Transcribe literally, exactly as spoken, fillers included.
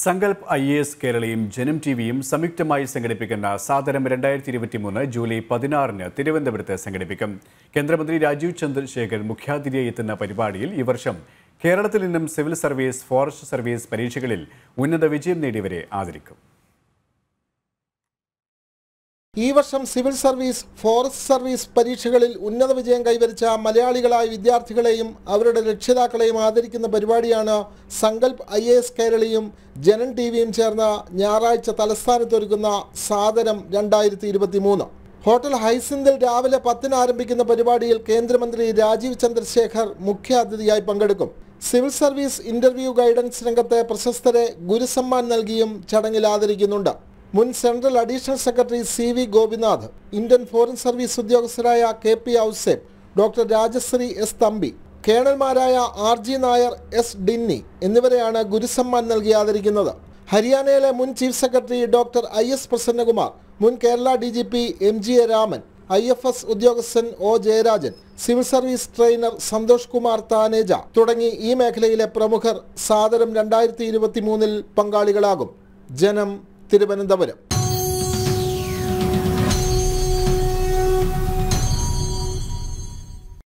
Sankalp I A S Keraliyum Janam T Vയും സംയുക്തമായി സംഘടിപ്പിക്കുന്ന സാദരം രണ്ടായിരത്തി ഇരുപത്തിമൂന്ന് ജൂലൈ പതിനാറിന് തിരുവനന്തപുരത്ത് സംഘടിപ്പിക്കും. കേന്ദ്രമന്ത്രി രാജീവ് ചന്ദ്രശേഖർ മുഖ്യാതിഥിയായി എത്തുന്ന പരിപാടിയിൽ ഈ വർഷം കേരളത്തിൽ നിന്നും സിവിൽ സർവീസ്, ഫോറസ്റ്റ് സർവീസ് പരീക്ഷകളിൽ ഉന്നത വിജയം നേടിയവരെ ആദരിക്കും. ഈ വർഷം സിവിൽ സർവീസ്, ഫോറസ്റ്റ് സർവീസ് പരീക്ഷകളിൽ ഉന്നത വിജയം കൈവരിച്ച മലയാളികളായ വിദ്യാർത്ഥികളെയും അവരുടെ രക്ഷിതാക്കളെയും ആദരിക്കുന്ന പരിപാടിയാണ് സങ്കൽപ് ഐ എ എസ് കേരളയും ജനം ടി വിയും ചേർന്ന ഞായറാഴ്ച തലസ്ഥാനത്തൊരുക്കുന്ന സാദരം രണ്ടായിരത്തി ഇരുപത്തി മൂന്ന്. ഹോട്ടൽ ഹൈസിന്തിൽ രാവിലെ പത്തിന് ആരംഭിക്കുന്ന പരിപാടിയിൽ കേന്ദ്രമന്ത്രി രാജീവ് ചന്ദ്രശേഖർ മുഖ്യാതിഥിയായി പങ്കെടുക്കും. സിവിൽ സർവീസ് ഇന്റർവ്യൂ ഗൈഡൻസ് രംഗത്തെ പ്രശസ്തരെ ഗുരുസമ്മാൻ നൽകിയും ചടങ്ങിൽ ആദരിക്കുന്നുണ്ട്. മുൻ central additional secretary C V Gopinath, Indian foreign service ഉദ്യോഗസ്ഥരായ K P Ouseph, doctor Rajashree S Thampi, കേണൽമാരായ R G Nair, S Dinny എന്നിവരെയാണ് ഗുരുസമ്മാൻ നൽകി ആദരിക്കുന്നത്. ഹരിയാനയിലെ മുൻ chief secretary doctor I S Prasannakumar, മുൻ Kerala D G P M G A Raman, I F S ഉദ്യോഗസ്ഥൻ O Jayarajan, civil service trainer Santhosh Kumar Taneja തുടങ്ങി ഈ മേഖലയിലെ പ്രമുഖർ സാദരം രണ്ടായിരത്തി ഇരുപത്തി മൂന്നിൽ പങ്കാളികളാകും. ജനം, തിരുവനന്തപുരം.